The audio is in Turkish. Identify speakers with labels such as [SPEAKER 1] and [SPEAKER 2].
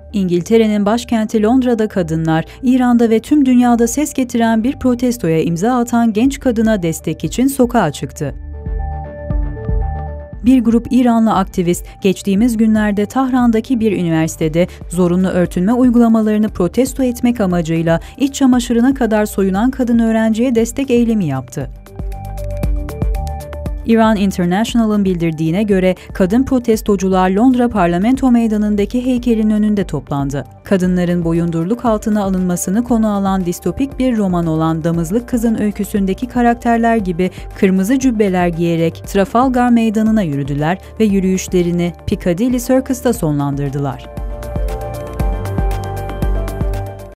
[SPEAKER 1] İngiltere'nin başkenti Londra'da kadınlar, İran'da ve tüm dünyada ses getiren bir protestoya imza atan genç kadına destek için sokağa çıktı. Bir grup İranlı aktivist, geçtiğimiz günlerde Tahran'daki bir üniversitede zorunlu örtünme uygulamalarını protesto etmek amacıyla iç çamaşırına kadar soyunan kadın öğrenciye destek eylemi yaptı. Iran International'ın bildirdiğine göre kadın protestocular Londra Parlamento Meydanı'ndaki heykelin önünde toplandı. Kadınların boyundurluk altına alınmasını konu alan distopik bir roman olan Damızlık Kız'ın öyküsündeki karakterler gibi kırmızı cübbeler giyerek Trafalgar Meydanı'na yürüdüler ve yürüyüşlerini Piccadilly Circus'ta sonlandırdılar.